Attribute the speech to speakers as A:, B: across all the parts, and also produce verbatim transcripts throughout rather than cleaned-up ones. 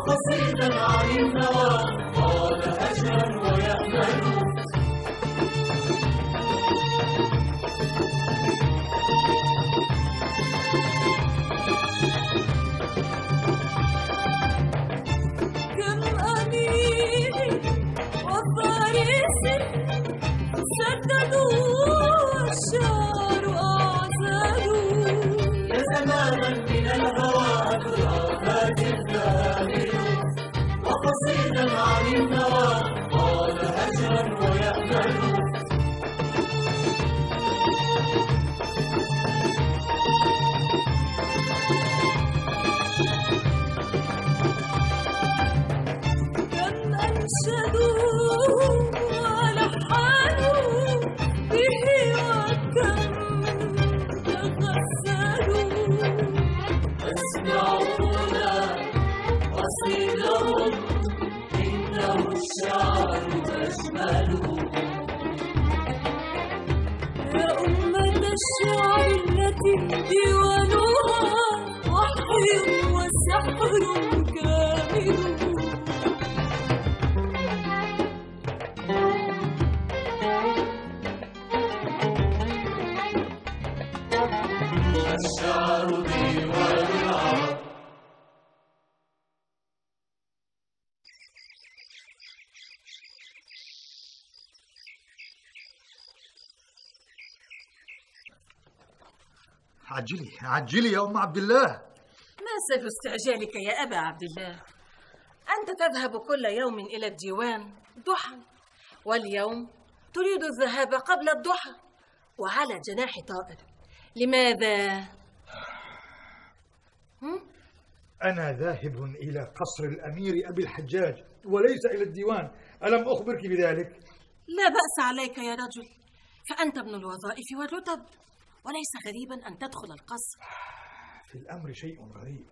A: وقصيدا عن النوى قال أجرا ويأمل. وقصيدا عن النوى قال أجرا ويأمل. كم أنشدوا ولحنوا به وكم تغزلوا. اسمعونا قصيدهم إنه الشعر أجمل. يا أمة الشعر التي ديوانها وحي وسحر كامل. الشعر ديوان العرب.
B: عجلي عجلي يا أم عبد الله.
C: ما سر استعجالك يا أبا عبد الله؟ أنت تذهب كل يوم إلى الديوان ضحى، واليوم تريد الذهاب قبل الضحى وعلى جناح طائر. لماذا؟
B: هم؟ أنا ذاهب إلى قصر الأمير أبي الحجاج وليس إلى الديوان، ألم أخبرك بذلك؟
C: لا بأس عليك يا رجل، فأنت ابن الوظائف والرتب، وليس غريبا أن تدخل القصر.
B: في الأمر شيء غريب.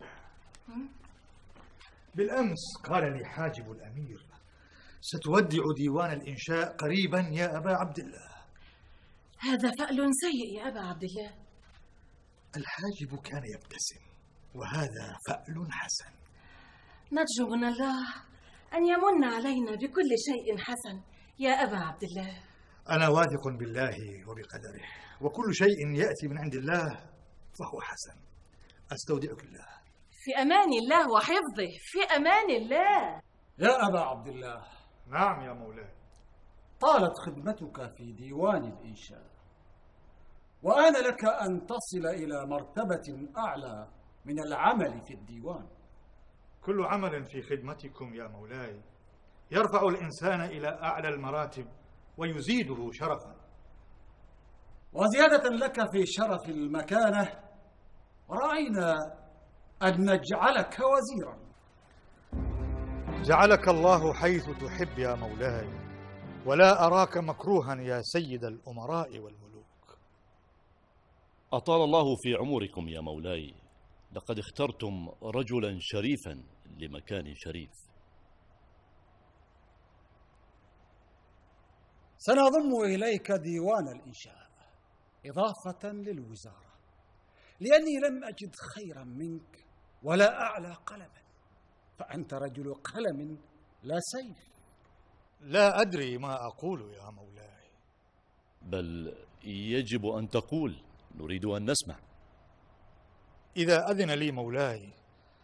B: بالأمس قال لي حاجب الأمير ستودع ديوان الإنشاء قريبا يا أبا عبد الله.
C: هذا فأل سيء يا أبا عبد الله.
B: الحاجب كان يبتسم وهذا فأل حسن.
C: نرجو من الله أن يمن علينا بكل شيء حسن يا أبا عبد الله.
B: أنا واثق بالله وبقدره، وكل شيء يأتي من عند الله فهو حسن. أستودعك الله.
C: في أمان الله وحفظه. في أمان الله.
D: يا أبا عبد الله.
B: نعم يا مولاي.
D: طالت خدمتك في ديوان الإنشاء، وآن لك أن تصل إلى مرتبة أعلى من العمل في الديوان.
B: كل عمل في خدمتكم يا مولاي يرفع الإنسان إلى أعلى المراتب ويزيده شرفا.
D: وزيادة لك في شرف المكانة رأينا أن نجعلك وزيرا.
B: جعلك الله حيث تحب يا مولاي، ولا أراك مكروها يا سيد الأمراء والملوك.
E: أطال الله في عمركم يا مولاي، لقد اخترتم رجلا شريفا لمكان شريف.
D: سنضم إليك ديوان الإنشاء إضافة للوزارة، لأني لم أجد خيرا منك ولا أعلى قلما، فأنت رجل قلم لا سيف.
B: لا أدري ما أقول يا مولاي.
E: بل يجب أن تقول، نريد أن نسمع.
B: إذا أذن لي مولاي،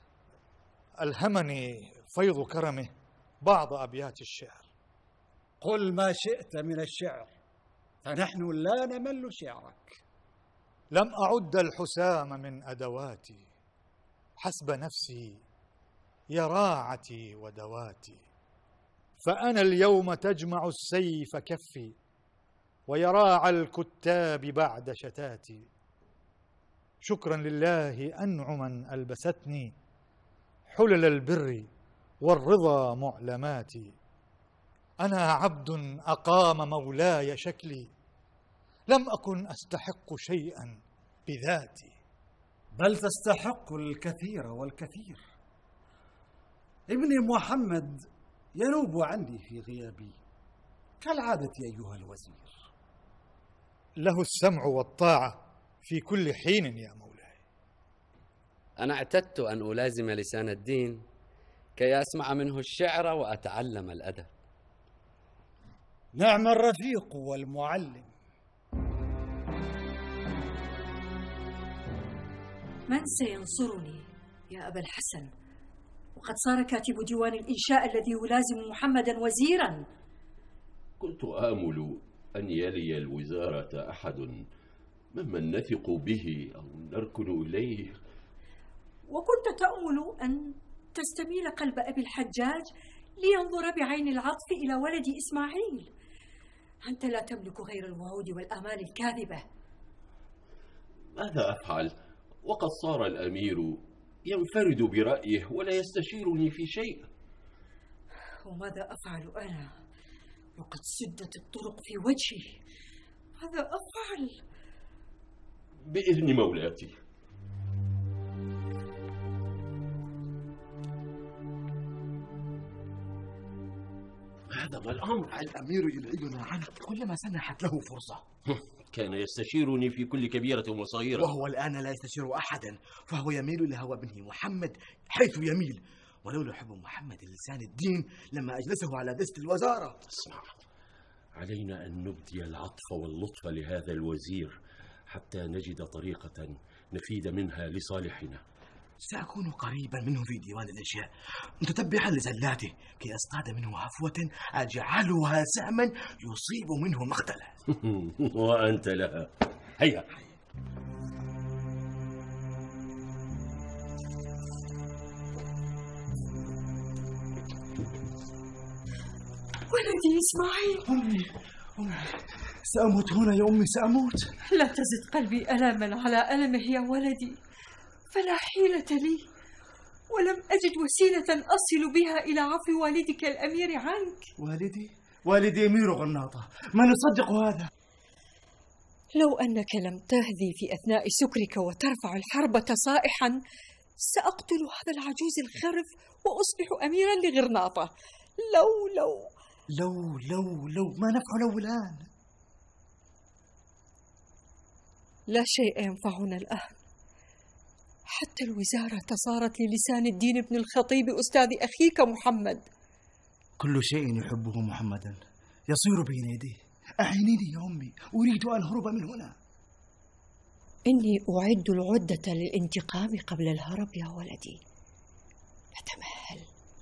B: ألهمني فيض كرمه بعض أبيات الشعر.
D: قل ما شئت من الشعر، فنحن لا نمل شعرك.
B: لم أعد الحسام من أدواتي، حسب نفسي يراعتي ودواتي. فأنا اليوم تجمع السيف كفي، ويراعى الكتاب بعد شتاتي. شكرا لله أنعما ألبستني حلل البر والرضا معلماتي. أنا عبد أقام مولاي شكلي، لم أكن أستحق شيئا بذاتي.
D: بل تستحق الكثير والكثير. ابني محمد ينوب عني في غيابي كالعادة أيها الوزير.
B: له السمع والطاعة في كل حين يا مولاي.
F: أنا اعتدت أن ألازم لسان الدين كي أسمع منه الشعر وأتعلم الأدب.
D: نعم الرفيق والمعلم.
G: من سينصرني يا أبا الحسن؟ وقد صار كاتب ديوان الإنشاء الذي يلازم محمدا وزيرا.
H: كنت آمل أن يلي الوزارة أحد ممن نثق به أو نركن إليه.
G: وكنت تأمل أن تستميل قلب أبي الحجاج لينظر بعين العطف إلى ولد إسماعيل. أنت لا تملك غير الوعود والآمال الكاذبة.
H: ماذا أفعل وقد صار الأمير ينفرد برأيه ولا يستشيرني في شيء؟
G: وماذا أفعل أنا وقد سدت الطرق في وجهي؟ ماذا أفعل؟
H: بإذن مولاتي. هذا ما الأمر؟
I: الأمير يبعدنا عنك كلما سنحت له فرصة.
H: كان يستشيرني في كل كبيرة وصغيرة،
I: وهو الآن لا يستشير أحدا، فهو يميل لهوى ابنه محمد حيث يميل. ولولا حب محمد لسان الدين لما أجلسه على دست الوزارة.
H: اسمع، علينا أن نبدي العطف واللطف لهذا الوزير حتى نجد طريقة نفيد منها لصالحنا.
I: سأكون قريبا منه في ديوان الإنشاء متتبعا لزلاته كي أصطاد منه عفوة أجعلها سهما يصيب منه مقتلا.
H: وأنت لها. هيا.
G: ولدي إسماعيل.
I: أمي أمي سأموت هنا يا أمي، سأموت.
G: لا تزد قلبي ألاما على ألمه يا ولدي، فلا حيلة لي، ولم أجد وسيلة أصل بها إلى عفو والدك الأمير عنك.
I: والدي؟ والدي أمير غرناطة، ما نصدق هذا؟
G: لو أنك لم تهذي في أثناء سكرك وترفع الحربة صائحا سأقتل هذا العجوز الخرف وأصبح أميرا لغرناطة. لو لو
I: لو لو لو ما نفع لو الآن؟
G: لا شيء ينفعنا الآن، حتى الوزارة صارت للسان الدين بن الخطيب أستاذ أخيك محمد.
I: كل شيء يحبه محمدا يصير بين يديه. أعينيني يا أمي، أريد أن أهرب من هنا.
G: إني أعد العدة للانتقام قبل الهرب يا ولدي. فتمهل.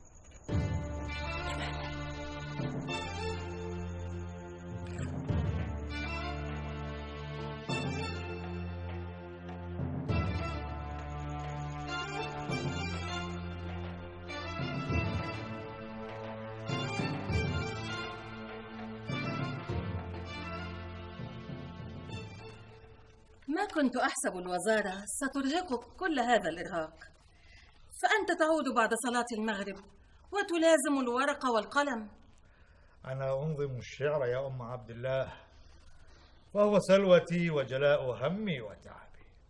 C: ما كنت أحسب الوزارة سترهقك كل هذا الإرهاق، فأنت تعود بعد صلاة المغرب وتلازم الورق والقلم.
B: أنا أنظم الشعر يا أم عبد الله، وهو سلوتي وجلاء همي وتعبي.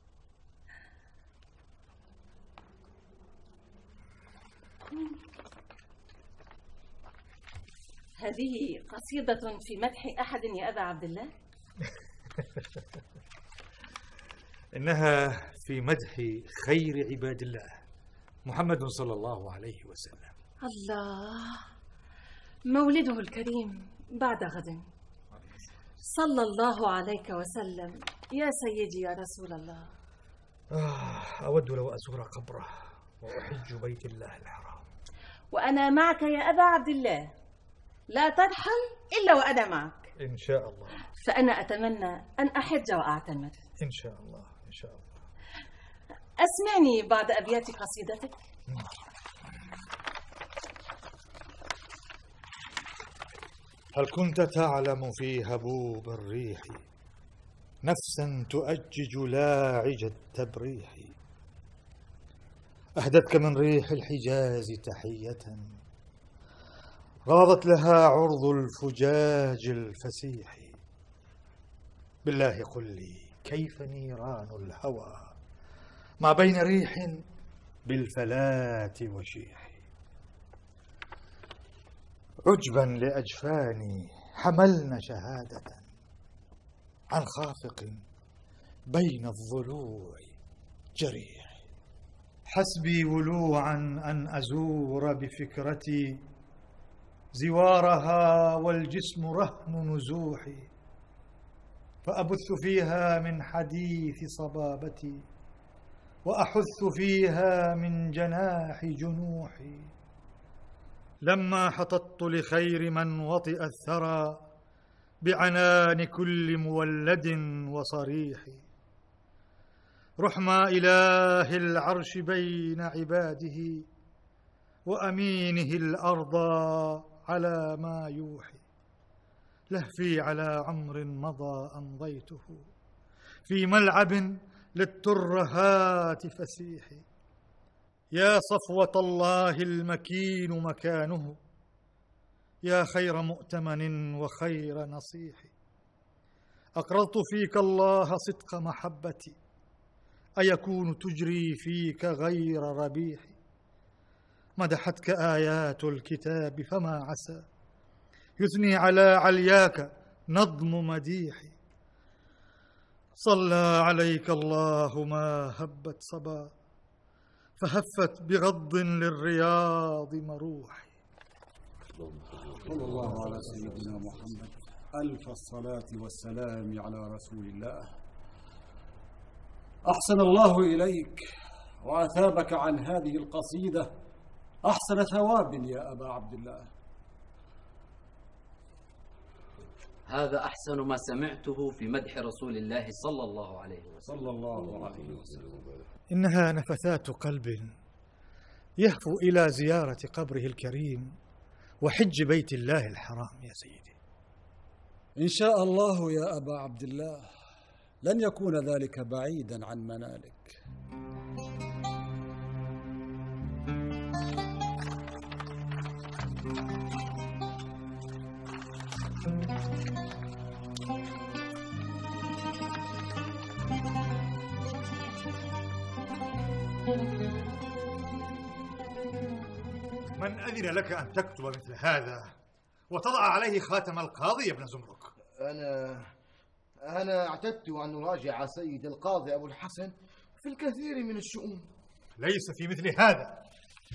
C: هذه قصيدة في مدح أحد يا أبا عبد الله؟
B: إنها في مدح خير عباد الله محمد صلى الله عليه وسلم.
C: الله، مولده الكريم بعد غد. صلى الله عليك وسلم يا سيدي يا رسول الله.
B: آه أود لو أزور قبره وأحج بيت الله الحرام.
C: وأنا معك يا أبا عبد الله، لا ترحل إلا وأنا معك
B: إن شاء الله.
C: فأنا أتمنى أن أحج وأعتمر
B: إن شاء الله إن شاء الله.
C: أسمعني بعد أبيات قصيدتك.
B: هل كنت تعلم في هبوب الريح نفسا تؤجج لاعج التبريح، أهدتك من ريح الحجاز تحية راضت لها عرض الفجاج الفسيح. بالله قل لي كيف نيران الهوى ما بين ريح بالفلاة وشيح. عجبا لأجفاني حملن شهادة عن خافق بين الضلوع جريح. حسبي ولوعا أن أزور بفكرتي زوارها والجسم رهن نزوحي، فأبث فيها من حديث صبابتي وأحث فيها من جناح جنوحي. لما حططت لخير من وطئ الثرى بعنان كل مولد وصريح، رحمى إله العرش بين عباده وأمينه الأرض على ما يوحي، لهفي على عمر مضى أمضيته في ملعب للترهات فسيح، يا صفوة الله المكين مكانه، يا خير مؤتمن وخير نصيح، أقرضت فيك الله صدق محبتي، أيكون تجري فيك غير ربيح، مدحتك آيات الكتاب فما عسى يثني على علياك نظم مديح، صلى عليك الله ما هبت صبا فهفت بغض للرياض مروح.
D: صلى الله على سيدنا محمد. ألف الصلاة والسلام على رسول الله. أحسن الله إليك وأثابك عن هذه القصيدة أحسن ثواب يا أبا عبد الله.
F: هذا أحسن ما سمعته في مدح رسول الله صلى الله عليه وسلم.
D: صلى الله عليه وسلم.
B: إنها نفثات قلب يهفو إلى زيارة قبره الكريم وحج بيت الله الحرام يا سيدي.
D: إن شاء الله يا أبا عبد الله لن يكون ذلك بعيدا عن منالك.
B: من أذن لك أن تكتب مثل هذا وتضع عليه خاتم القاضي يا ابن زمرك؟
I: أنا أنا اعتدت أن أراجع سيد القاضي أبو الحسن في الكثير من الشؤون.
B: ليس في مثل هذا.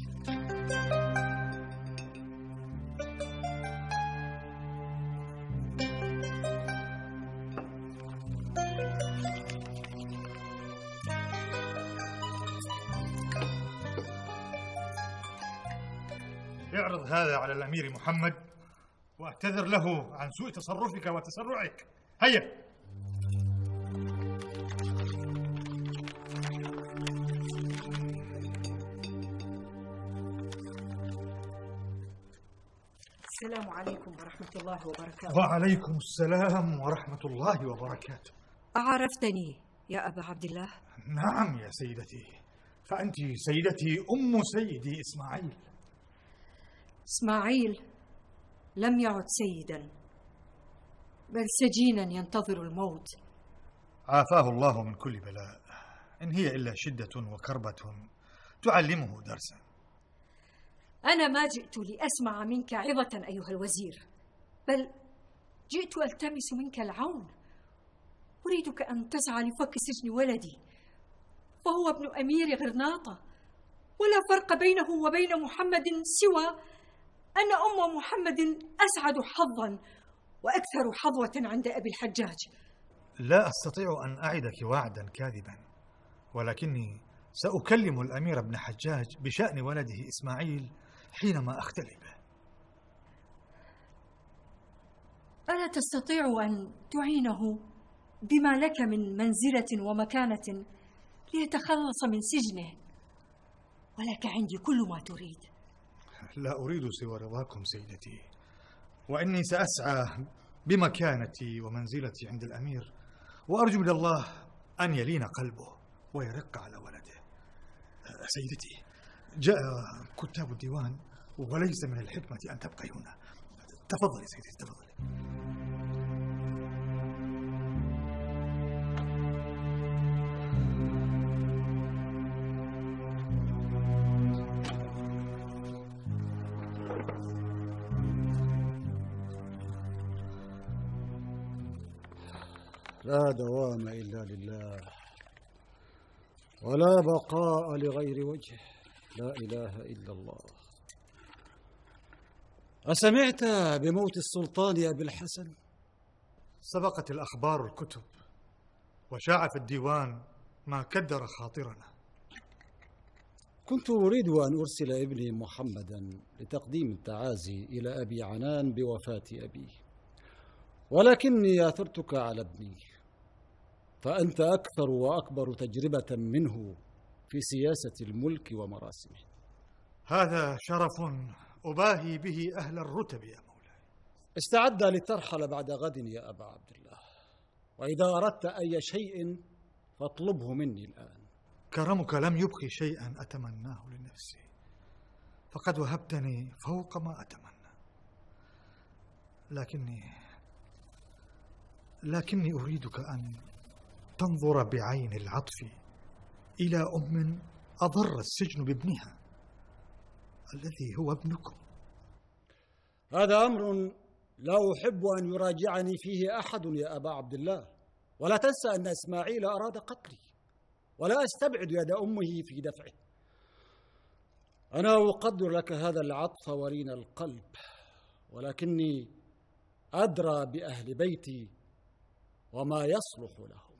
B: اعرض هذا على الأمير محمد واعتذر له عن سوء تصرفك وتسرعك. هيا.
G: السلام عليكم ورحمة الله وبركاته.
B: وعليكم السلام ورحمة الله وبركاته.
G: أعرفتني يا أبا عبد الله؟
B: نعم يا سيدتي، فأنت سيدتي أم سيدي إسماعيل.
G: إسماعيل لم يعد سيدا بل سجينا ينتظر الموت.
B: عافاه الله من كل بلاء، إن هي إلا شدة وكربة تعلمه درسا.
G: أنا ما جئت لأسمع منك عظة أيها الوزير، بل جئت ألتمس منك العون. أريدك أن تسعى لفك سجن ولدي، فهو ابن أمير غرناطة، ولا فرق بينه وبين محمد سوى أن أم محمد أسعد حظا وأكثر حظوة عند أبي الحجاج.
B: لا أستطيع أن أعدك وعدا كاذبا، ولكني سأكلم الأمير ابن حجاج بشأن ولده إسماعيل حينما أختلي به.
G: ألا تستطيع أن تعينه بما لك من منزلة ومكانة ليتخلص من سجنه؟ ولك عندي كل ما تريد.
B: لا أريد سوى رضاكم سيدتي، وإني سأسعى بمكانتي ومنزلتي عند الأمير، وأرجو من الله أن يلين قلبه ويرق على ولده. سيدتي، جاء كتاب الديوان وليس من الحكمة أن تبقي هنا. تفضلي سيدتي، تفضلي.
D: لا دوام إلا لله. ولا بقاء لغير وجهه. لا إله إلا الله. أسمعت بموت السلطان يا أبي الحسن؟
B: سبقت الأخبار الكتب، وشاع في الديوان ما كدر خاطرنا.
D: كنت أريد أن أرسل ابني محمدا لتقديم التعازي إلى أبي عنان بوفاة أبيه، ولكني آثرتك على ابني، فأنت أكثر وأكبر تجربة منه في سياسة الملك ومراسمه.
B: هذا شرف أباهي به أهل الرتب يا مولاي.
D: استعد لترحل بعد غد يا أبا عبد الله، وإذا أردت أي شيء فاطلبه مني الآن.
B: كرمك لم يبقي شيئا أتمناه لنفسي، فقد وهبتني فوق ما أتمنى. لكني لكني أريدك أن تنظر بعين العطف إلى أم أضر السجن بابنها الذي هو ابنكم.
D: هذا أمر لا أحب أن يراجعني فيه أحد يا أبا عبد الله، ولا تنسى أن إسماعيل أراد قتلي، ولا أستبعد يد أمه في دفعه. أنا أقدر لك هذا العطف ورين القلب، ولكني أدرى بأهل بيتي وما يصلح لهم.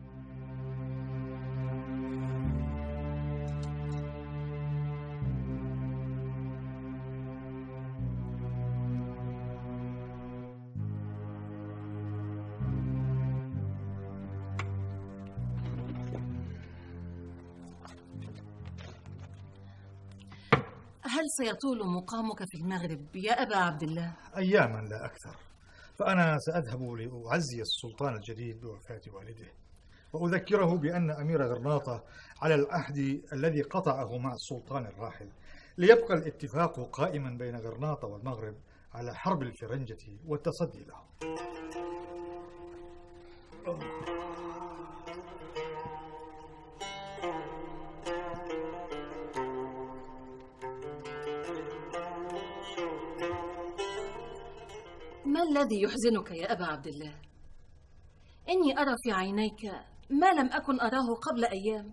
C: هل سيطول مقامك في المغرب يا أبا عبد الله؟
B: أياما لا أكثر، فأنا سأذهب لأعزي السلطان الجديد بوفاة والده، وأذكره بأن أمير غرناطة على العهد الذي قطعه مع السلطان الراحل، ليبقى الاتفاق قائما بين غرناطة والمغرب على حرب الفرنجة والتصدي لهم.
C: ما الذي يحزنك يا أبا عبد الله؟ إني أرى في عينيك ما لم أكن أراه قبل أيام.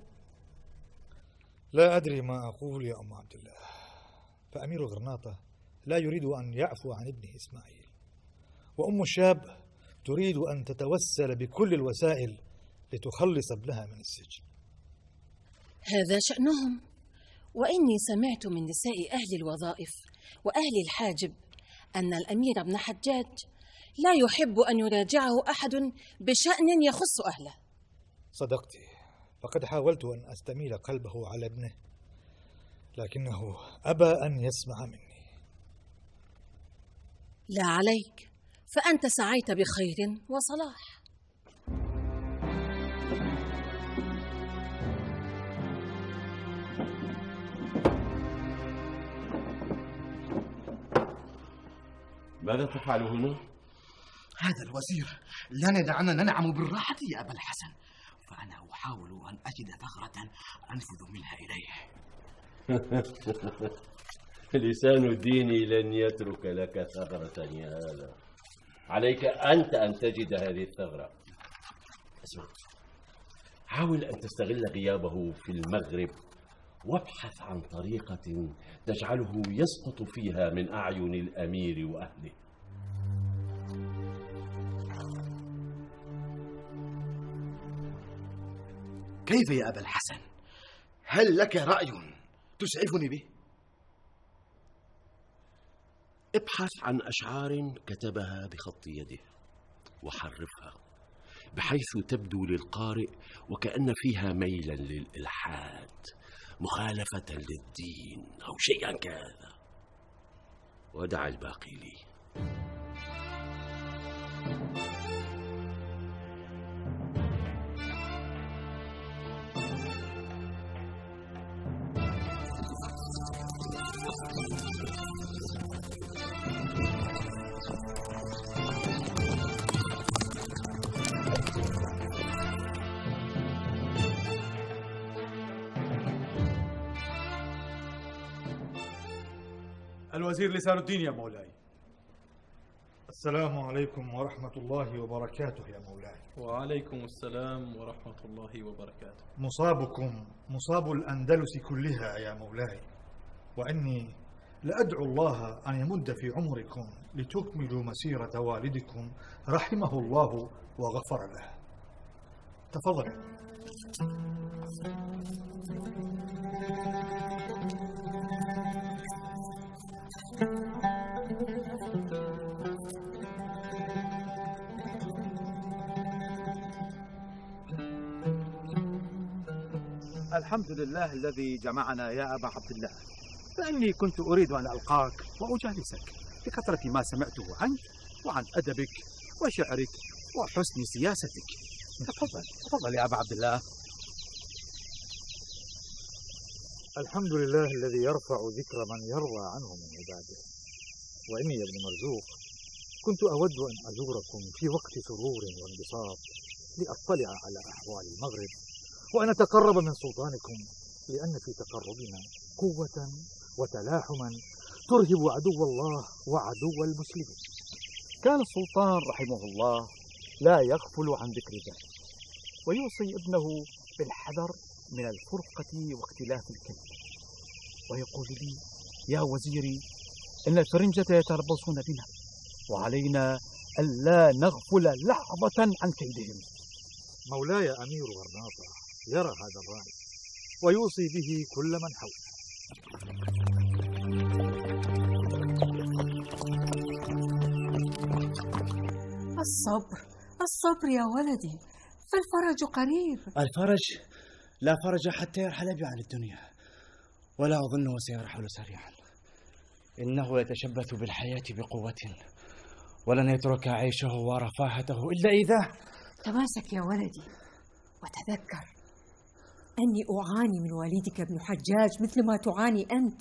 B: لا أدري ما أقول يا أم عبد الله، فأمير غرناطة لا يريد أن يعفو عن ابنه إسماعيل، وأم الشاب تريد أن تتوسل بكل الوسائل لتخلص ابنها من السجن.
C: هذا شأنهم، وإني سمعت من نساء أهل الوظائف وأهل الحاجب أن الأمير ابن حجاج لا يحب أن يراجعه أحد بشأن يخص أهله.
B: صدقت، فقد حاولت أن أستميل قلبه على ابنه، لكنه أبى أن يسمع مني.
C: لا عليك، فأنت سعيت بخير وصلاح.
H: ماذا تفعل هنا؟
I: هذا الوزير لا يدعنا ننعم بالراحة يا أبا الحسن، فأنا أحاول أن أجد ثغرة أنفذ منها إليه.
H: لسان ديني لن يترك لك ثغرة يا هذا، عليك أنت أن تجد هذه الثغرة. اسمع، حاول أن تستغل غيابه في المغرب وابحث عن طريقة تجعله يسقط فيها من أعين الأمير وأهله.
I: كيف يا أبا الحسن؟ هل لك رأي تسعفني به؟
H: ابحث عن أشعار كتبها بخط يده وحرفها بحيث تبدو للقارئ وكأن فيها ميلا للإلحاد، مخالفة للدين أو شيئا كهذا، ودع الباقي لي.
J: الوزير لسان الدين يا مولاي.
B: السلام عليكم ورحمة الله وبركاته يا مولاي.
J: وعليكم السلام ورحمة الله وبركاته.
B: مصابكم مصاب الأندلس كلها يا مولاي، وإني لأدعو الله أن يمد في عمركم لتكملوا مسيرة والدكم رحمه الله وغفر له. تفضل.
K: الحمد لله الذي جمعنا يا أبا عبد الله، فإني كنت أريد أن ألقاك وأجالسك بكثرة ما سمعته عنك وعن أدبك وشعرك وحسن سياستك. تفضل تفضل يا أبا عبد الله.
B: الحمد لله الذي يرفع ذكر من يرضى عنه من عباده. وإني يا ابن مرزوق كنت أود أن أزوركم في وقت سرور وانبساط لأطلع على أحوال المغرب وأن أتقرب من سلطانكم، لأن في تقربنا قوة وتلاحما ترهب عدو الله وعدو المسلمين.
K: كان السلطان رحمه الله لا يغفل عن ذكر ذلك، ويوصي ابنه بالحذر من الفرقة واختلاف الكلمة، ويقول لي: يا وزيري، إن الفرنجة يتربصون بنا، وعلينا ألا نغفل لحظة عن كيدهم.
B: مولاي أمير غرناطة يرى هذا الرأي ويوصي به كل من حوله.
G: الصبر الصبر يا ولدي، فالفرج قريب.
I: الفرج؟ لا فرج حتى يرحل بي عن الدنيا، ولا أظنه سيرحل سريعا. إنه يتشبث بالحياة بقوة، ولن يترك عيشه ورفاهته إلا إذا...
G: تماسك يا ولدي وتذكر أني أعاني من والدك ابن حجاج مثل ما تعاني أنت،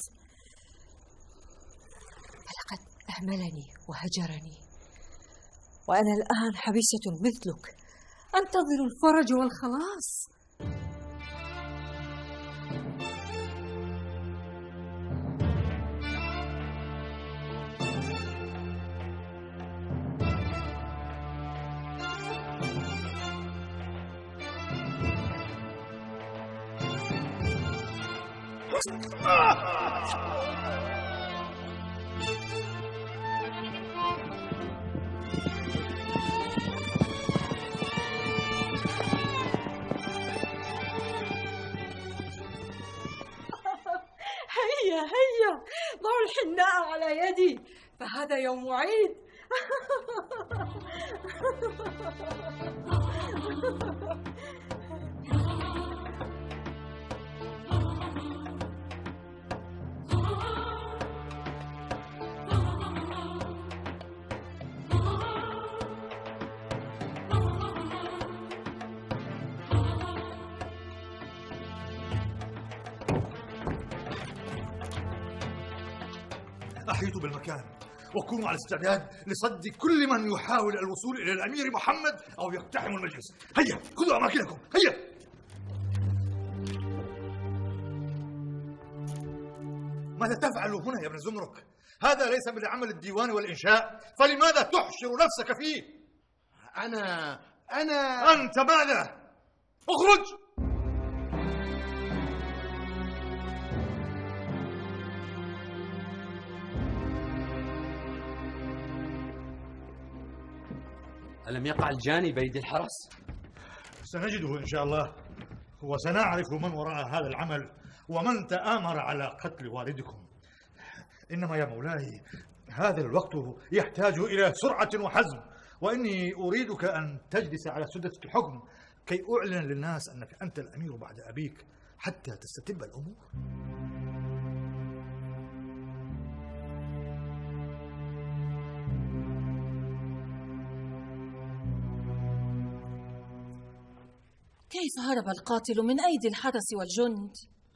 G: فلقد أهملني وهجرني، وأنا الآن حبيسة مثلك أنتظر الفرج والخلاص. هيا هيا ضعوا الحناء على يدي، فهذا يوم عيد.
B: أحيطوا بالمكان وكونوا على استعداد لصد كل من يحاول الوصول إلى الأمير محمد أو يقتحم المجلس. هيا خذوا أماكنكم، هيا. ماذا تفعل هنا يا ابن زمرك؟ هذا ليس من عمل الديوان والإنشاء، فلماذا تحشر نفسك فيه؟
I: أنا أنا
B: أنت ماذا؟ اخرج!
F: ألم يقع الجاني بيد الحرس؟
B: سنجده إن شاء الله، وسنعرف من وراء هذا العمل ومن تآمر على قتل والدكم. إنما يا مولاي هذا الوقت يحتاج إلى سرعة وحزم، وإني أريدك أن تجلس على سدة الحكم كي أعلن للناس أنك أنت الأمير بعد أبيك حتى تستتب الأمور.
C: كيف هرب القاتل من أيدي الحرس والجند؟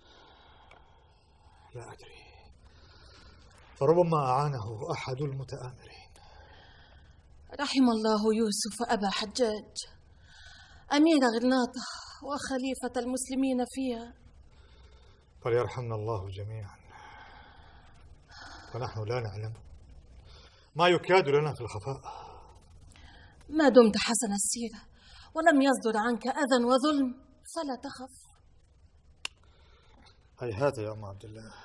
B: لا أدري، فربما أعانه أحد المتآمرين.
C: رحم الله يوسف أبا حجاج، أمير غرناطة وخليفة المسلمين فيها.
B: فليرحمنا الله جميعا، فنحن لا نعلم ما يكاد لنا في الخفاء.
C: ما دمت حسن السيرة ولم يصدر عنك أذى وظلم فلا تخف.
B: هيهات يا أم عبد الله،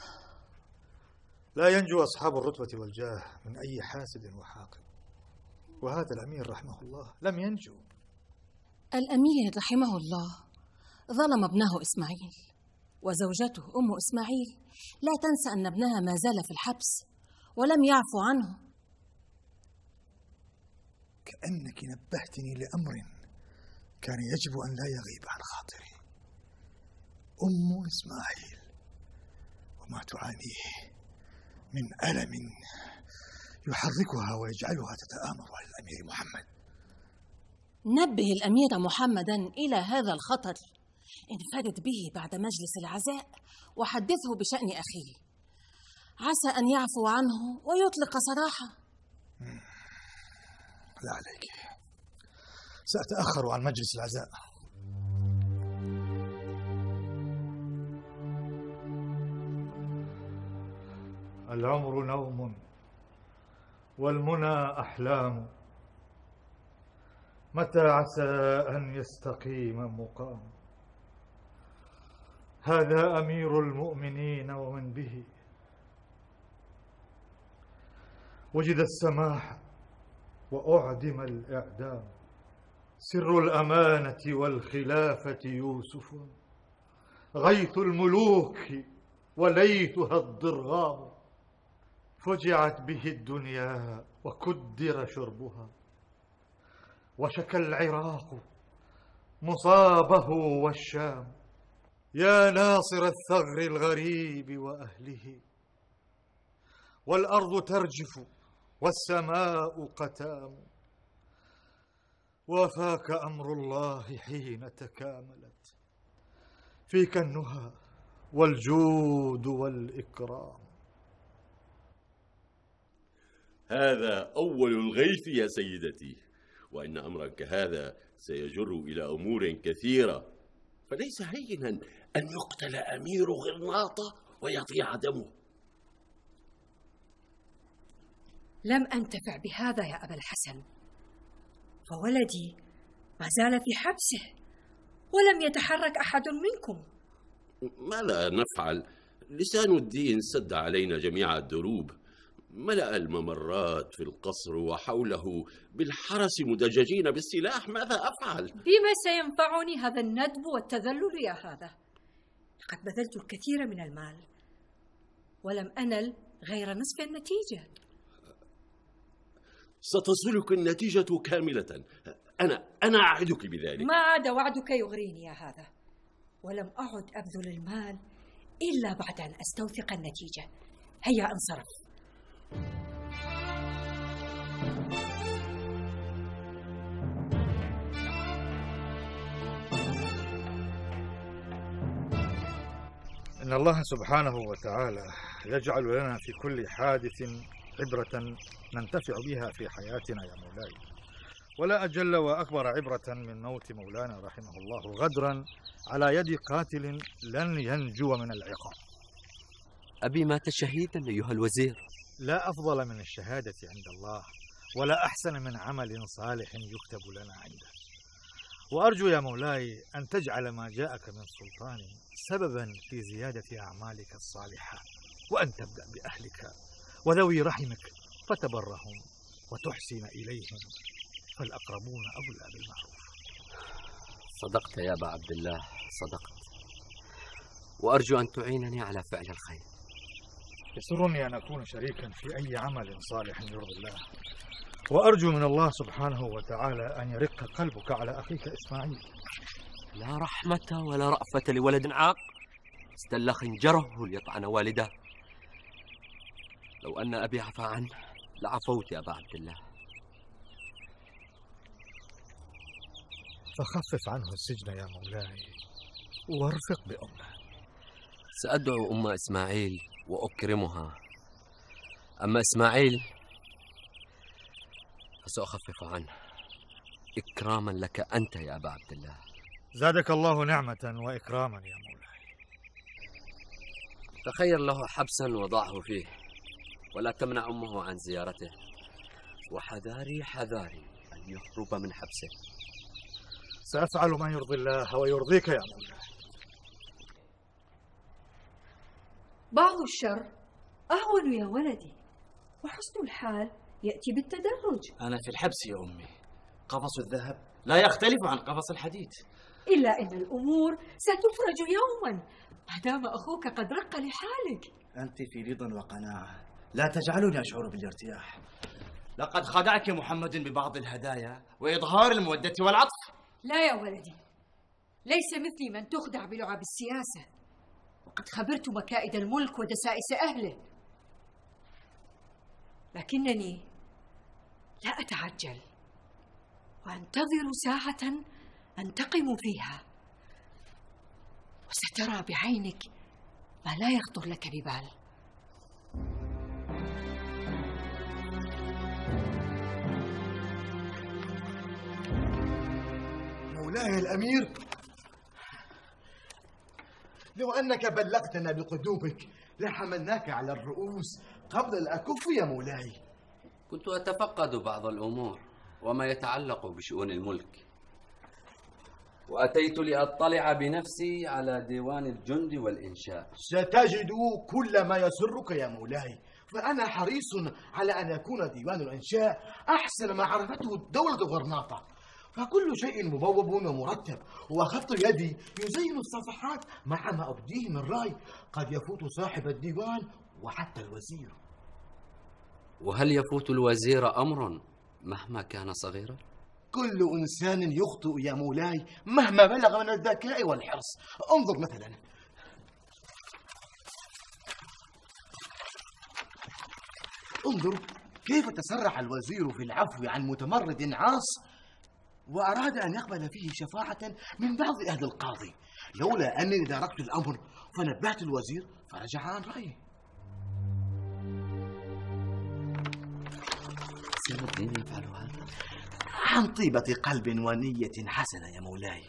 B: لا ينجو أصحاب الرتبة والجاه من أي حاسد وحاقد، وهذا الأمير رحمه الله لم ينجو.
C: الأمير رحمه الله ظلم ابنه إسماعيل، وزوجته أم إسماعيل لا تنسى أن ابنها ما زال في الحبس ولم يعفو عنه.
B: كأنك نبهتني لأمر كان يجب أن لا يغيب عن خاطري. أم إسماعيل وما تعانيه من ألم يحركها ويجعلها تتآمر على الأمير محمد.
C: نبه الأمير محمدا إلى هذا الخطر، انفرد به بعد مجلس العزاء وحدثه بشأن أخيه، عسى أن يعفو عنه ويطلق سراحه.
B: لا عليك، سأتأخر عن مجلس العزاء. العمر نوم والمنى أحلام، متى عسى أن يستقيم مقام. هذا أمير المؤمنين ومن به وجد السماح وأعدم الإعدام. سر الأمانة والخلافة يوسف، غيث الملوك وليثها الضرغام. فجعت به الدنيا وكدر شربها، وشكى العراق مصابه والشام. يا ناصر الثغر الغريب وأهله، والأرض ترجف والسماء قتام. وفاك أمر الله حين تكاملت، فيك النهى والجود والإكرام.
H: هذا أول الغيث يا سيدتي، وإن أمرا كهذا سيجر إلى أمور كثيرة، فليس هينا أن يقتل أمير غرناطة ويضيع دمه.
G: لم أنتفع بهذا يا أبا الحسن، فولدي ما زال في حبسه ولم يتحرك أحد منكم.
H: ماذا نفعل؟ لسان الدين سد علينا جميع الدروب، ملأ الممرات في القصر وحوله بالحرس مدججين بالسلاح. ماذا أفعل؟
G: بما سينفعني هذا الندب والتذلل يا هذا؟ لقد بذلت الكثير من المال ولم أنل غير نصف النتيجة.
H: ستصلك النتيجة كاملة، أنا أنا أعدك بذلك.
G: ما عاد وعدك يغريني يا هذا، ولم أعد أبذل المال إلا بعد أن أستوثق النتيجة. هيا انصرف.
B: إن الله سبحانه وتعالى يجعل لنا في كل حادث عبرة ننتفع بها في حياتنا يا مولاي، ولا أجل وأكبر عبرة من موت مولانا رحمه الله غدرا على يد قاتل لن ينجو من العقاب.
L: أبي مات شهيدا أيها الوزير.
B: لا أفضل من الشهادة عند الله، ولا أحسن من عمل صالح يكتب لنا عنده. وأرجو يا مولاي أن تجعل ما جاءك من سلطان سببا في زيادة أعمالك الصالحة، وأن تبدأ بأهلك وذوي رحمك فتبرهم وتحسن إليهم، فالأقربون أولى بالمعروف.
L: صدقت يا أبا عبد الله، صدقت، وأرجو أن تعينني على فعل الخير.
B: يسرني أن أكون شريكا في أي عمل صالح يرضي الله، وأرجو من الله سبحانه وتعالى أن يرق قلبك على أخيك إسماعيل.
L: لا رحمة ولا رأفة لولد عاق استل خنجره ليطعن والده. لو أن أبي عفا عنه لعفوت يا أبا عبد الله.
B: فخفف عنه السجن يا مولاي وارفق بأمه.
L: سأدعو أم إسماعيل وأكرمها، أما إسماعيل فسأخفف عنه إكراما لك أنت يا أبا عبد الله.
B: زادك الله نعمة وإكراما يا مولاي.
L: تخير له حبسا وضعه فيه، ولا تمنع أمه عن زيارته، وحذاري حذاري أن يهرب من حبسه.
B: سأفعل ما يرضي الله ويرضيك يا مولاي.
G: بعض الشر أهون يا ولدي، وحسن الحال يأتي بالتدرج.
I: أنا في الحبس يا أمي. قفص الذهب لا يختلف عن قفص الحديد.
G: إلا أن الأمور ستفرج يوما ما دام أخوك قد رق لحالك.
I: أنت في رضا وقناعة لا تجعلني أشعر بالارتياح. لقد خدعك محمد ببعض الهدايا وإظهار المودة والعطف.
G: لا يا ولدي، ليس مثلي من تخدع بلعب السياسة، وقد خبرت مكائد الملك ودسائس أهله، لكنني لا أتعجل وأنتظر ساعة أنتقم فيها، وسترى بعينك ما لا يخطر لك ببال.
M: مولاي الأمير، لو أنك بلغتنا بقدومك لحملناك على الرؤوس قبل الأكف يا مولاي.
L: كنت أتفقد بعض الأمور وما يتعلق بشؤون الملك، وأتيت لأطلع بنفسي على ديوان الجند والإنشاء.
M: ستجد كل ما يسرك يا مولاي، فأنا حريص على أن يكون ديوان الإنشاء أحسن ما عرفته دولة غرناطة، فكل شيء مبوب ومرتب، وخط يدي يزين الصفحات مع ما أبديه من رأي قد يفوت صاحب الديوان وحتى الوزير.
L: وهل يفوت الوزير أمر مهما كان صغيرا؟
M: كل إنسان يخطئ يا مولاي مهما بلغ من الذكاء والحرص. انظر مثلا، انظر كيف تسرع الوزير في العفو عن متمرد عاص، وأراد أن يقبل فيه شفاعة من بعض أهل القاضي، لولا أنني داركت الأمر فنبهت الوزير فرجع عن رأيه.
L: سلم الدين يفعل هذا
M: عن طيبة قلب ونية حسنة يا مولاي.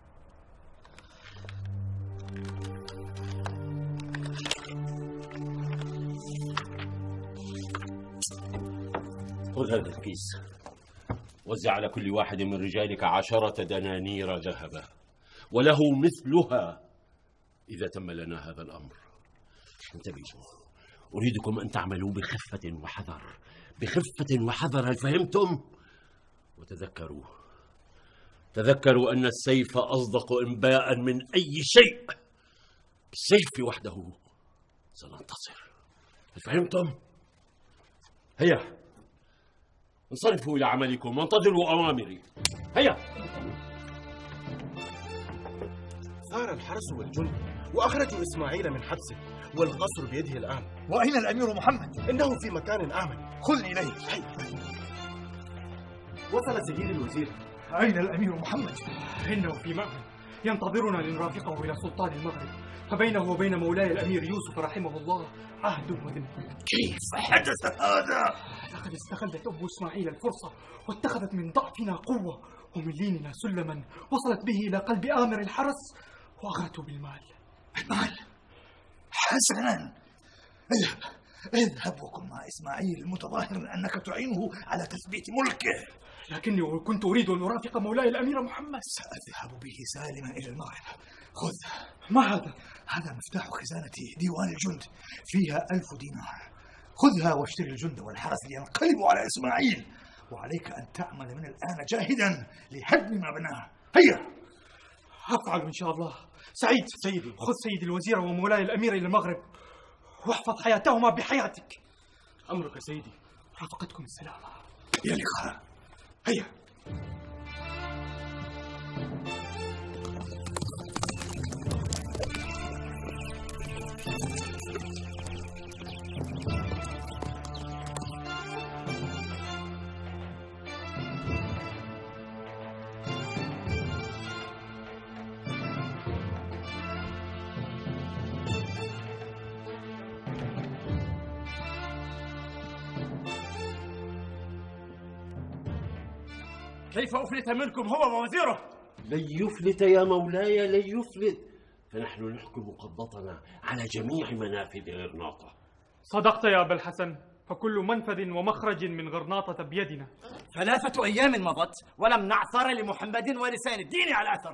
H: خذ هذا الكيس، وزع على كل واحد من رجالك عشرة دنانير ذهبا، وله مثلها إذا تم لنا هذا الأمر. انتبهوا، أريدكم أن تعملوا بخفة وحذر، بخفة وحذر، هل فهمتم؟ وتذكروا تذكروا أن السيف أصدق إنباء من أي شيء، بالسيف وحده سننتصر، هل فهمتم؟ هيا انصرفوا إلى عملكم وانتظروا أوامري. هيا.
N: ثار الحرس والجند وأخرجوا إسماعيل من حبسه، والقصر بيده الآن.
B: وأين الأمير محمد؟
N: إنه في مكان آمن.
B: خذني إليه.
N: هيا. وصل سيدي الوزير.
B: أين الأمير محمد؟
O: إنه في مأمن ينتظرنا لنرافقه إلى سلطان المغرب، فبينه وبين مولاي الأمير يوسف رحمه الله عهد وذمة.
B: كيف حدث هذا؟
O: لقد استغلت أم إسماعيل الفرصة واتخذت من ضعفنا قوة ومن ليننا سلما وصلت به إلى قلب آمر الحرس وأغرته بالمال.
B: المال؟ حسنا، اذهب اذهب وكن مع إسماعيل متظاهرا أنك تعينه على تثبيت ملكه.
O: لكني كنت أريد أن أرافق مولاي الأمير محمد.
B: سأذهب به سالما إلى المغرب. خذ.
O: ما هذا؟
B: هذا مفتاح خزانة ديوان الجند، فيها ألف دينار. خذها واشتري الجند والحرس لينقلبوا على إسماعيل، وعليك أن تعمل من الآن جاهدا لهدم ما بناه. هيا.
O: أفعل إن شاء الله. سعيد سيدي، خذ سيدي الوزير ومولاي الأمير إلى المغرب واحفظ حياتهما بحياتك. أمرك سيدي. رافقتكم السلامة.
B: يا لقاء. هيا.
H: كيف أفلت منكم هو ووزيره؟ لن يفلت يا مولاي، لن يفلت، فنحن نحكم قبضتنا على جميع منافذ غرناطة.
O: صدقت يا أبا الحسن، فكل منفذ ومخرج من غرناطة بيدنا.
I: ثلاثة أيام مضت ولم نعثر لمحمد ولسان الدين على أثر.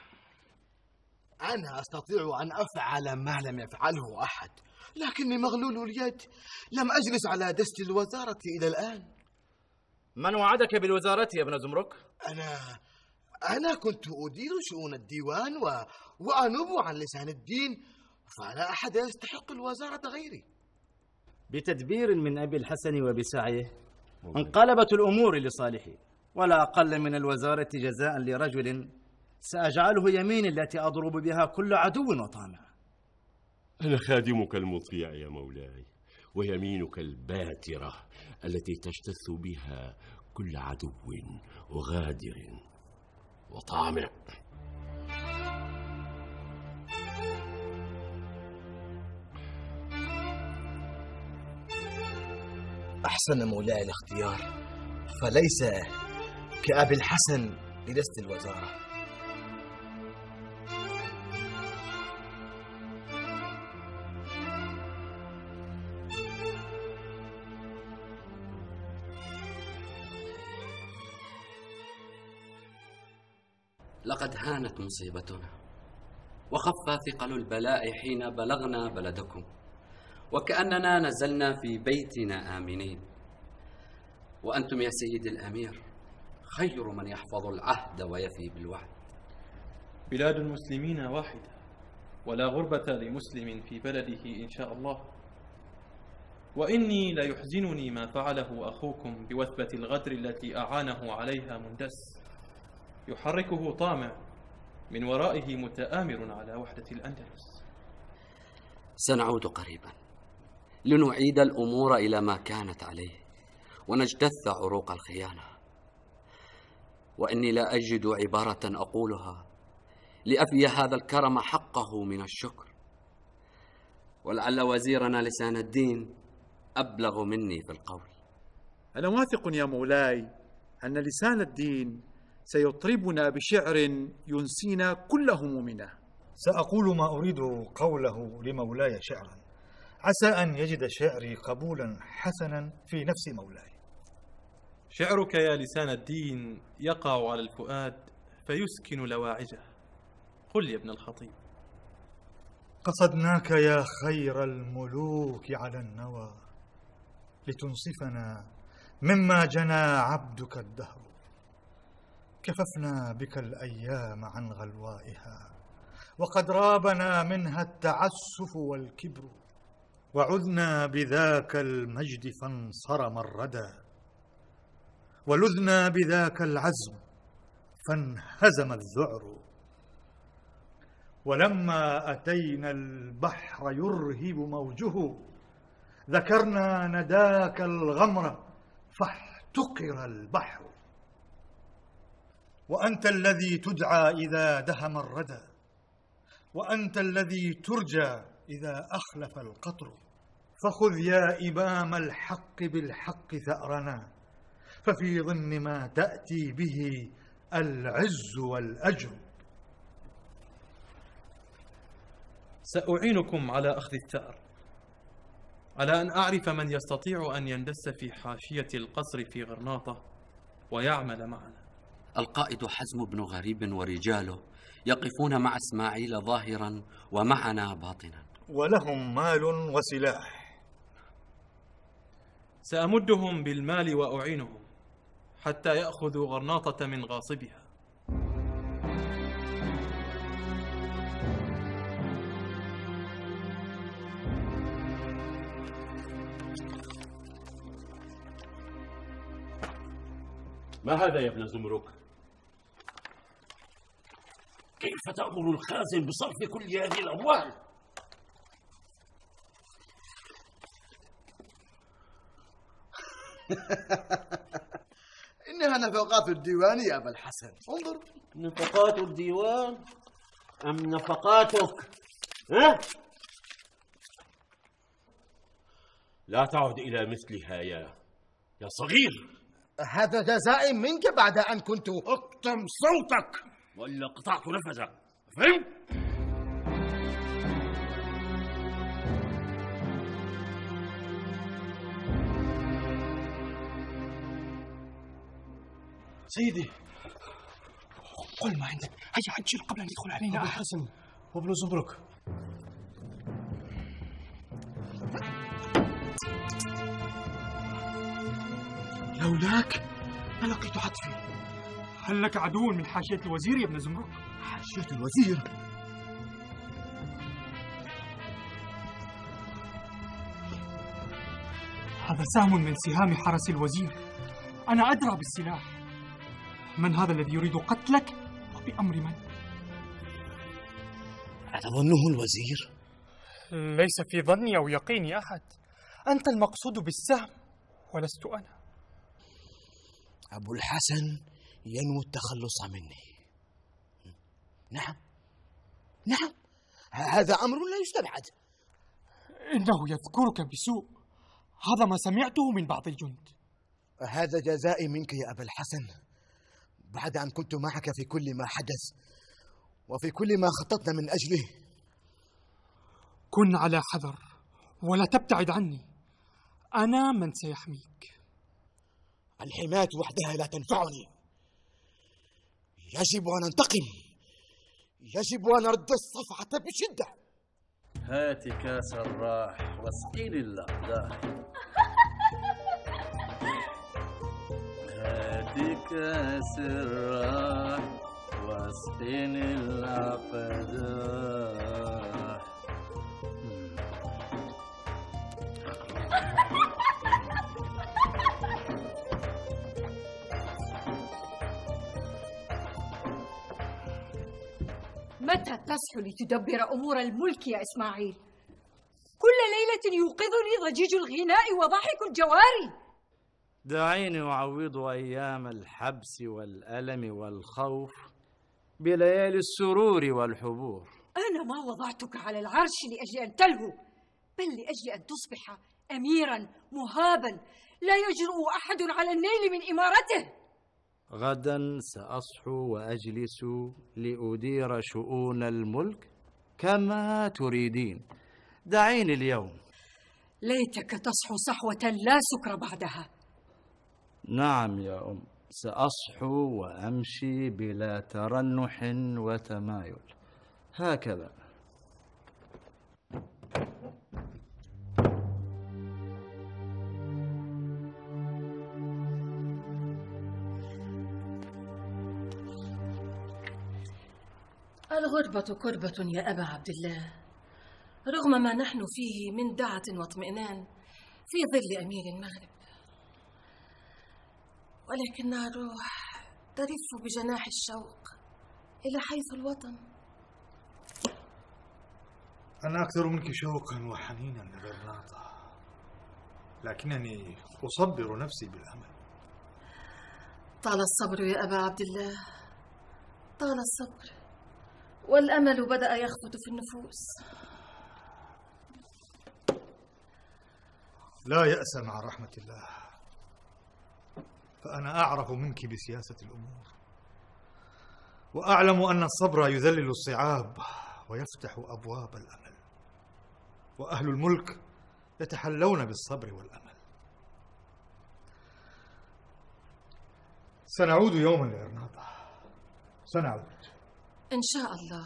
M: أنا أستطيع أن أفعل ما لم يفعله أحد، لكني مغلول اليد، لم أجلس على دست الوزارة إلى الآن.
I: من وعدك بالوزارة يا ابن زمرك؟
M: أنا أنا كنت أدير شؤون الديوان و... وأنوب عن لسان الدين، فلا أحد يستحق الوزارة غيري.
I: بتدبير من أبي الحسن وبسعيه انقلبت الأمور لصالحي، ولا أقل من الوزارة جزاء لرجل سأجعله يمين التي أضرب بها كل عدو وطامع.
H: أنا خادمك المطيع يا مولاي، ويمينك الباترة التي تجتث بها كل عدو وغادر وطامع.
M: أحسن مولاي الاختيار، فليس كأبي الحسن لدست الوزارة.
L: لقد هانت مصيبتنا وخف ثقل البلاء حين بلغنا بلدكم، وكأننا نزلنا في بيتنا آمنين. وأنتم يا سيدي الأمير خير من يحفظ العهد ويفي بالوعد.
J: بلاد المسلمين واحدة، ولا غربة لمسلم في بلده إن شاء الله. وإني لا يحزنني ما فعله أخوكم بوثبة الغدر التي أعانه عليها مندس، يحركه طامع من ورائه متآمر على وحدة الأندلس.
L: سنعود قريبا لنعيد الأمور إلى ما كانت عليه ونجتث عروق الخيانة. وإني لا أجد عبارة أقولها لأفي هذا الكرم حقه من الشكر، ولعل وزيرنا لسان الدين أبلغ مني في القول.
K: أنا واثق يا مولاي أن لسان الدين سيطربنا بشعر ينسينا كل همومنا.
B: سأقول ما أريد قوله لمولاي شعرا، عسى أن يجد شعري قبولا حسنا في نفس مولاي.
J: شعرك يا لسان الدين يقع على الفؤاد فيسكن لواعجه. قل يا ابن الخطيب.
B: قصدناك يا خير الملوك على النوى لتنصفنا مما جنى عبدك الدهر. كففنا بك الأيام عن غلوائها، وقد رابنا منها التعسف والكبر. وعذنا بذاك المجد فانصرم الردى، ولذنا بذاك العزم فانهزم الذعر. ولما أتينا البحر يرهب موجه، ذكرنا نداك الغمر فاحتقر البحر. وأنت الذي تدعى إذا دهم الردى، وأنت الذي ترجى إذا أخلف القطر. فخذ يا إمام الحق بالحق ثأرنا، ففي ضمن ما تأتي به العز والأجر.
J: سأعينكم على أخذ الثأر، على أن أعرف من يستطيع أن يندس في حاشية القصر في غرناطة ويعمل معنا.
L: القائد حزم بن غريب ورجاله يقفون مع إسماعيل ظاهرا ومعنا باطنا،
B: ولهم مال وسلاح.
J: سأمدهم بالمال وأعينهم حتى يأخذوا غرناطة من غاصبها.
H: ما هذا يا ابن زمرك؟ كيف تأمر الخازن بصرف كل هذه الأموال؟
M: إنها نفقات الديوان يا أبا الحسن، انظر.
H: نفقات الديوان أم نفقاتك؟ ها؟ لا تعد إلى مثلها يا يا صغير.
M: هذا جزاء منك بعد أن كنت.
H: اكتم صوتك وإلا قطعت نفسك، فهمت؟
O: سيدي قل ما عندك، هيا عجل قبل أن يدخل علينا
N: أبو الحسن وابن زمرك.
O: لولاك للقيت عطفي. هل لك عدو من حاشية الوزير يا ابن زمرك؟
M: حاشية الوزير؟
O: هذا سهم من سهام حرس الوزير، أنا أدرى بالسلاح. من هذا الذي يريد قتلك وبأمر من؟
M: أتظنه الوزير؟
O: ليس في ظني أو يقيني أحد، أنت المقصود بالسهم ولست أنا.
M: أبو الحسن ينوي التخلص مني. نعم نعم، هذا أمر لا يستبعد.
O: إنه يذكرك بسوء، هذا ما سمعته من بعض الجند.
M: هذا جزائي منك يا أبا الحسن، بعد أن كنت معك في كل ما حدث وفي كل ما خططنا من أجله.
O: كن على حذر ولا تبتعد عني، أنا من سيحميك.
M: الحماية وحدها لا تنفعني، يجب أن أنتقم، يجب أن أرد الصفعة بشدة.
H: هات كاس الراح واسقيني الأقداح. هات كاس الراح واسقيني الأقداح.
G: متى تصحو لتدبر أمور الملك يا إسماعيل؟ كل ليلة يوقظني ضجيج الغناء وضحك الجواري.
I: دعيني أعوض أيام الحبس والألم والخوف بليالي السرور والحبور.
G: أنا ما وضعتك على العرش لأجل أن تلهو، بل لأجل أن تصبح أميرا مهابا لا يجرؤ أحد على النيل من إمارته.
I: غدا سأصحو وأجلس لأدير شؤون الملك كما تريدين. دعيني اليوم.
G: ليتك تصحو صحوة لا سكر بعدها.
I: نعم يا أم، سأصحو وأمشي بلا ترنح وتمايل، هكذا.
C: الغربة كربة يا أبا عبد الله، رغم ما نحن فيه من دعة واطمئنان في ظل أمير المغرب، ولكن الروح ترف بجناح الشوق إلى حيث الوطن.
B: أنا أكثر منك شوقا وحنينا لغرناطة، لكنني أصبر نفسي بالأمل.
C: طال الصبر يا أبا عبد الله، طال الصبر، والأمل بدأ يخفت في النفوس.
B: لا يأس مع رحمة الله، فأنا أعرف منك بسياسة الأمور، وأعلم أن الصبر يذلل الصعاب ويفتح أبواب الأمل، وأهل الملك يتحلون بالصبر والأمل. سنعود يوما لغرناطة، سنعود
C: إن شاء الله.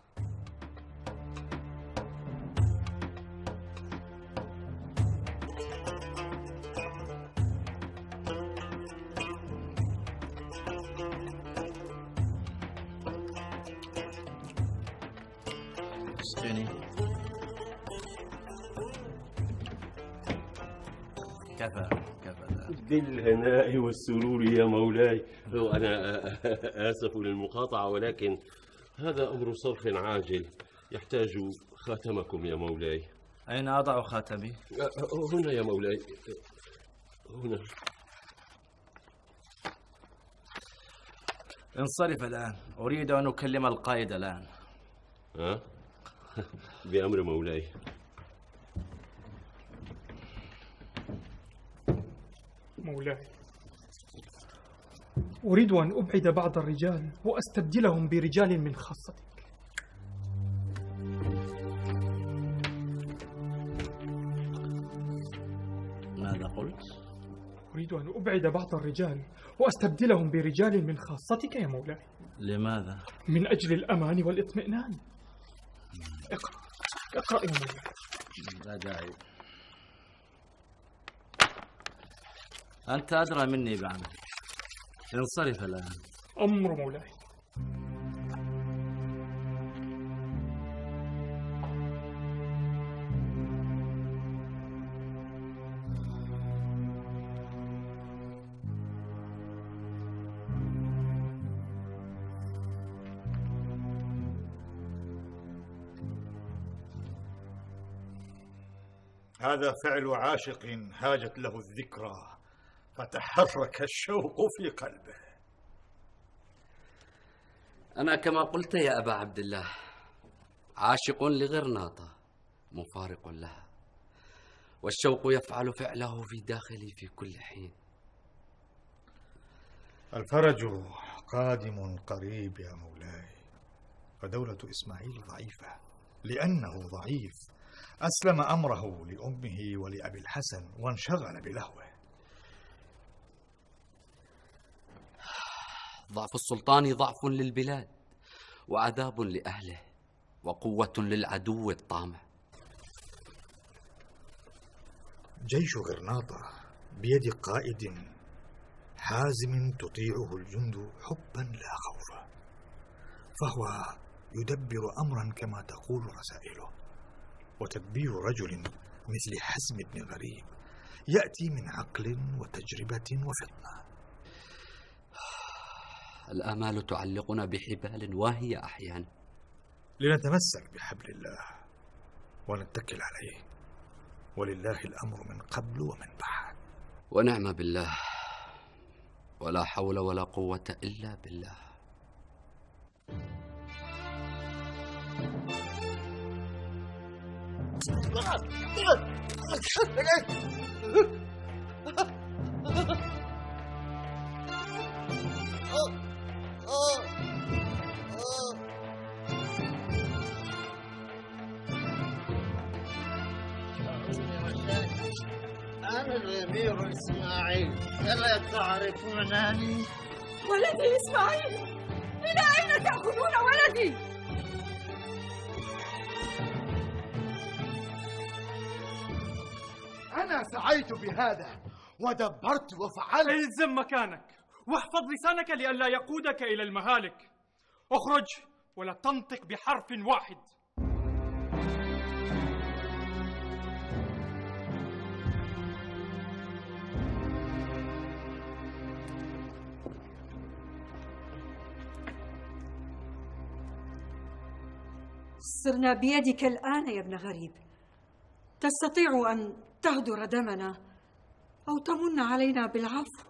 I: اسقني. كفى كفى.
H: بالهناء والسرور يا مولاي. وأنا آسف للمقاطعة، ولكن هذا أمر صرف عاجل يحتاج خاتمكم يا مولاي.
I: أين أضع خاتمي؟
H: هنا يا مولاي، هنا.
I: انصرف الآن، أريد أن أكلم القائد الآن.
H: ها؟ بأمر مولاي.
O: مولاي، أريد أن أبعد بعض الرجال وأستبدلهم برجال من خاصتك.
I: ماذا قلت؟
O: أريد أن أبعد بعض الرجال وأستبدلهم برجال من خاصتك يا مولاي.
I: لماذا؟
O: من أجل الأمان والإطمئنان. اقرأ اقرأ يا مولاي.
I: لا داعي، أنت أدرى مني بعملك. انصرف الآن.
O: أمر مولاي.
B: هذا فعل عاشق هاجت له الذكرى فتحرك الشوق في قلبه.
L: أنا كما قلت يا أبا عبد الله، عاشق لغرناطة مفارق لها، والشوق يفعل فعله في داخلي في كل حين.
B: الفرج قادم قريب يا مولاي، فدولة إسماعيل ضعيفة. لأنه ضعيف أسلم أمره لأمه ولأبي الحسن وانشغل بلهوه.
L: ضعف السلطان ضعف للبلاد، وعذاب لأهله، وقوة للعدو الطامع.
B: جيش غرناطة بيد قائد حازم تطيعه الجند حبا لا خوفا، فهو يدبر أمرا كما تقول رسائله، وتدبير رجل مثل حزم بن غريب يأتي من عقل وتجربة وفطنة.
L: الآمال تعلقنا بحبال واهية أحيانا.
B: لنتمسك بحبل الله ونتكل عليه، ولله الأمر من قبل ومن بعد.
L: ونعم بالله، ولا حول ولا قوة إلا بالله.
P: أنا الأمير إسماعيل، ألا تعرفونني؟
G: ولدي إسماعيل، إلى أين تأخذون ولدي؟
M: أنا سعيت بهذا ودبرت وفعلت.
O: الزم مكانك واحفظ لسانك لئلا يقودك إلى المهالك. اخرج ولا تنطق بحرف واحد.
G: صرنا بيدك الآن يا ابن غريب، تستطيع أن تهدر دمنا أو تمن علينا بالعفو.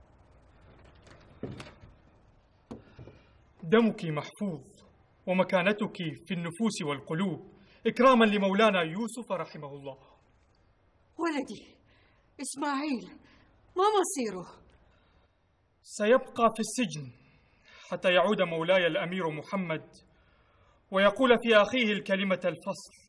O: دمك محفوظ ومكانتك في النفوس والقلوب إكراما لمولانا يوسف رحمه الله.
G: ولدي إسماعيل ما مصيره؟
O: سيبقى في السجن حتى يعود مولاي الأمير محمد ويقول في أخيه الكلمة الفصل.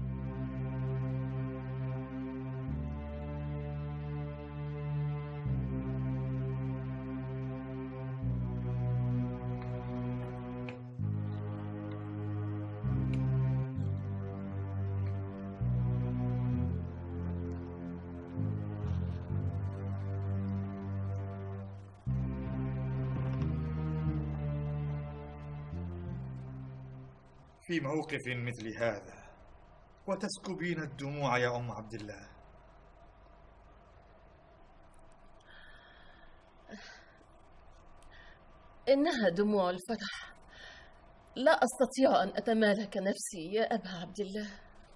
B: في موقف مثل هذا وتسكبين الدموع يا أم عبد الله؟
C: إنها دموع الفرح، لا أستطيع أن أتمالك نفسي يا أبا عبد الله.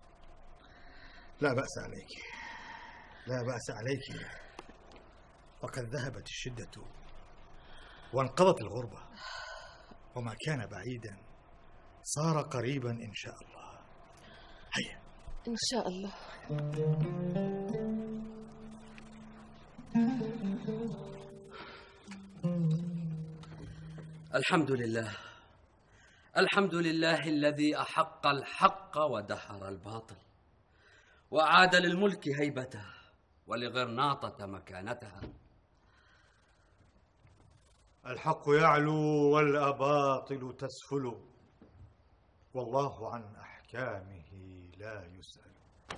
B: لا بأس عليك، لا بأس عليك، وقد ذهبت الشدة وانقضت الغربة، وما كان بعيدا صار قريبا إن شاء الله. هيا
C: إن شاء الله.
L: الحمد لله، الحمد لله الذي أحق الحق ودحر الباطل، وأعاد للملك هيبته ولغرناطة مكانتها.
B: الحق يعلو والأباطل تسفل، والله عن أحكامه لا يسأل.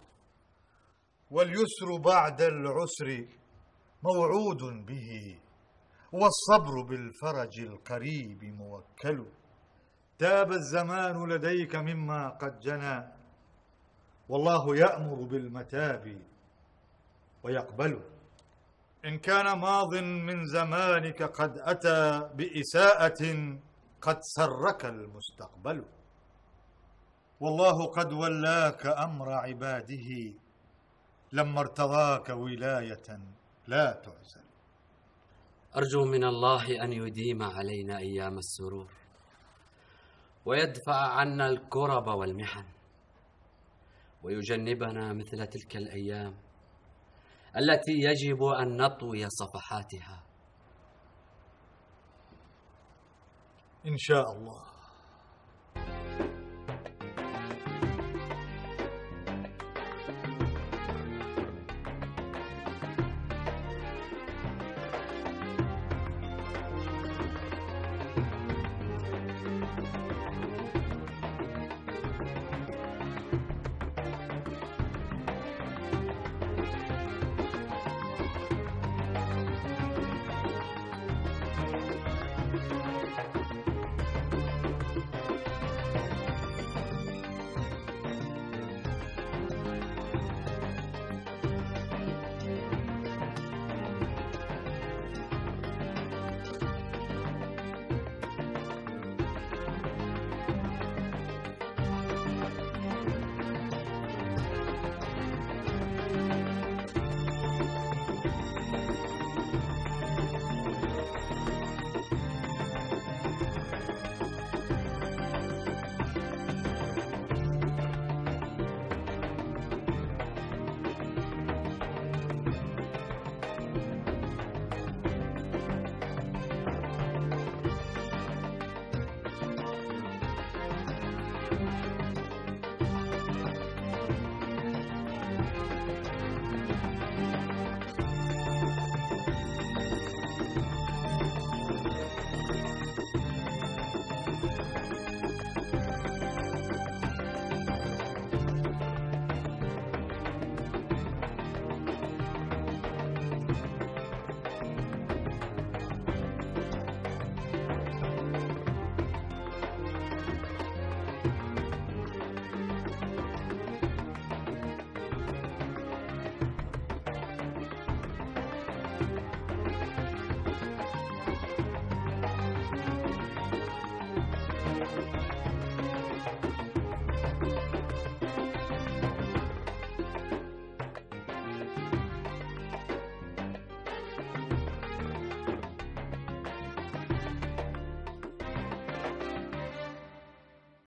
B: واليسر بعد العسر موعود به، والصبر بالفرج القريب موكل. تاب الزمان لديك مما قد جنى، والله يأمر بالمتاب ويقبل. إن كان ماض من زمانك قد أتى بإساءة، قد سرك المستقبل. والله قد ولاك أمر عباده، لما ارتضاك ولاية لا تعزل.
L: أرجو من الله أن يديم علينا أيام السرور، ويدفع عنا الكرب والمحن، ويجنبنا مثل تلك الأيام التي يجب أن نطوي صفحاتها
B: إن شاء الله.
A: Thank you.